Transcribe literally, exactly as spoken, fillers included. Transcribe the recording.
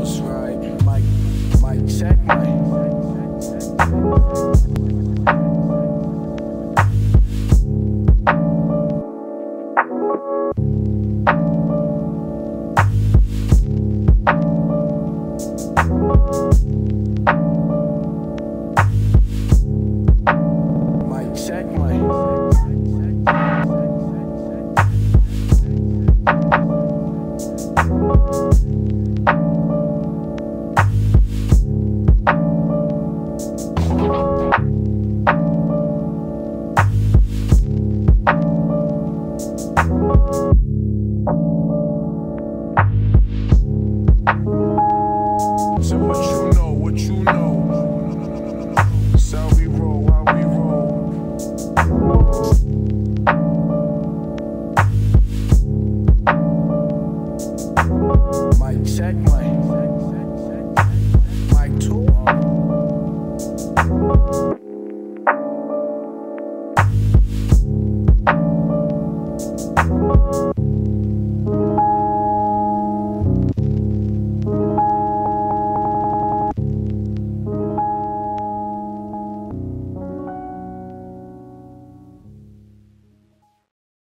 That's right. Mic, mic check, mic. So what you know, what you know? That's how we roll, how we roll. Mic check, mic. Mic two.